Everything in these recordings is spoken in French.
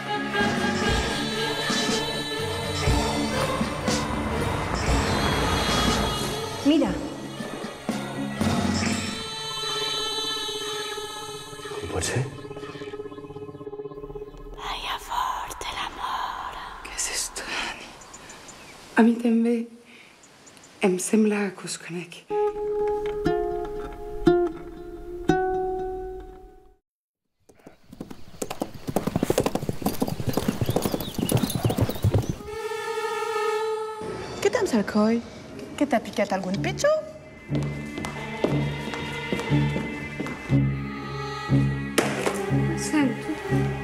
Mira. Com pot ser? La llavor de l'amor. Què és esto? A mi també em sembla que us conec. Què tens al coll? Que t'ha picat algun pitxo? Sento.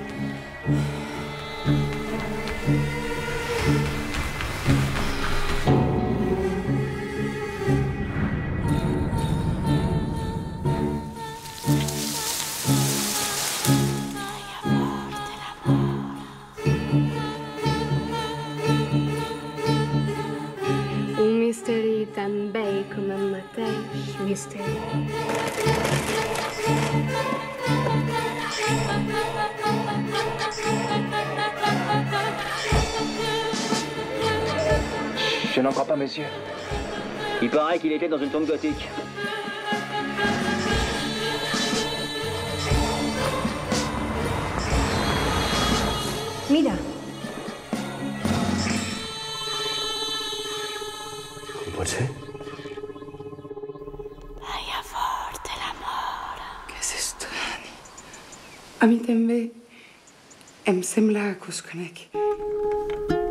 Un misteri tan vell com el mateix misteri. Je n'en crois pas, monsieur. Il paraît qu'il était dans une tombe gothique. Pot ser? La llavor de l'amor. Què és estrany? A mi també em sembla que us conec.